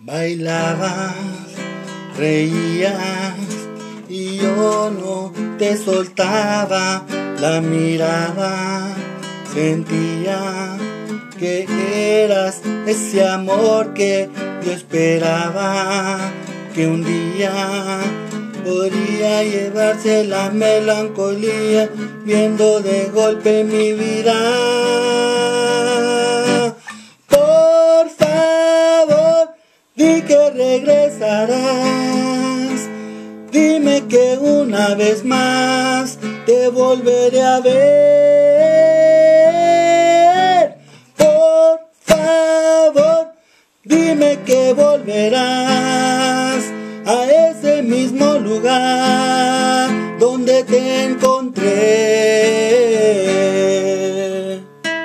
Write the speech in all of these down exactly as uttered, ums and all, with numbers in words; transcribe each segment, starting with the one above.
Bailabas, reías y yo no te soltaba la mirada. Sentía que eras ese amor que yo esperaba, que un día podría llevarse la melancolía, viendo de golpe mi vida. Por favor, di que regresarás, dime que una vez más te volveré a ver. Por favor, dime que volverás a ese mismo lugar donde te encontré.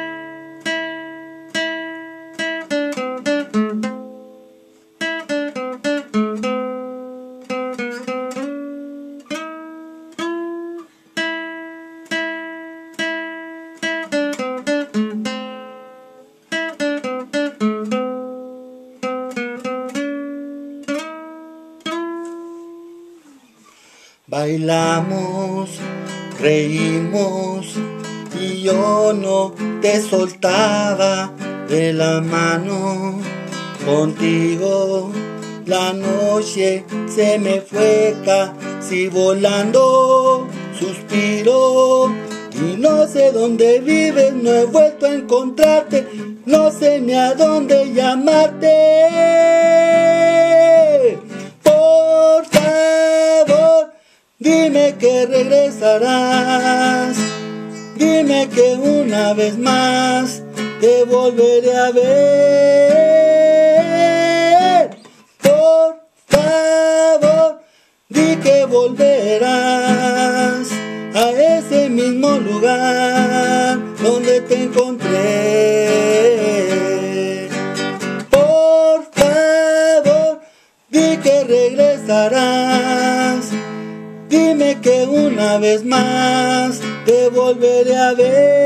Bailamos, reímos y yo no te soltaba de la mano. Contigo la noche se me fue casi volando. Suspiro y no sé dónde vives, no he vuelto a encontrarte, no sé ni a dónde llamarte. Por favor, dime que regresarás, dime que una vez más te volveré a ver. Por favor, di que volverás a ese mismo lugar donde te encontré. Por favor, di que regresarás, dime que una vez más te volveré a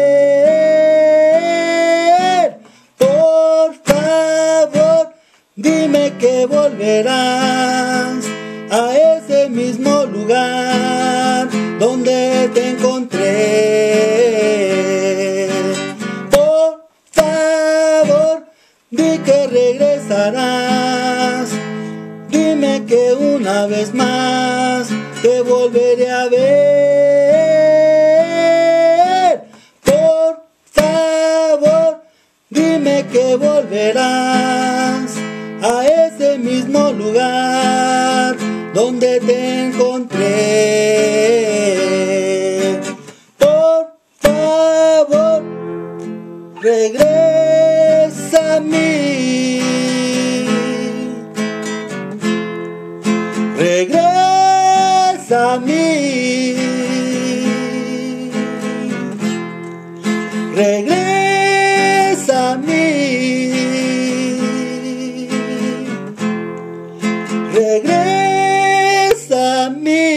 ver. Por favor, dime que volverás a ese mismo lugar donde te encontré. Por favor, di que regresarás, dime que una vez más te volveré a ver. Por favor, dime que volverás a ese mismo lugar donde te encontré. Por favor, regresa a mí. Regresa a mí, regresa a mí, regresa a mí.